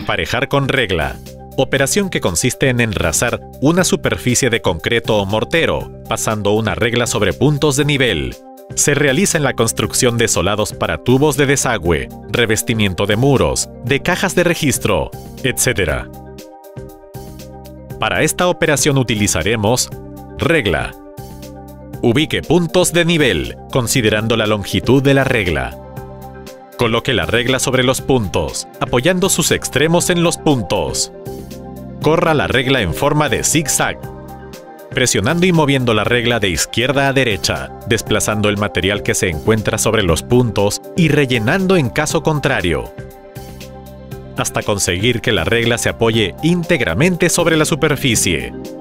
Emparejar con regla. Operación que consiste en enrazar una superficie de concreto o mortero, pasando una regla sobre puntos de nivel. Se realiza en la construcción de solados para tubos de desagüe, revestimiento de muros, de cajas de registro, etc. Para esta operación utilizaremos regla. Ubique puntos de nivel, considerando la longitud de la regla. Coloque la regla sobre los puntos, apoyando sus extremos en los puntos. Corra la regla en forma de zigzag, presionando y moviendo la regla de izquierda a derecha, desplazando el material que se encuentra sobre los puntos y rellenando en caso contrario, hasta conseguir que la regla se apoye íntegramente sobre la superficie.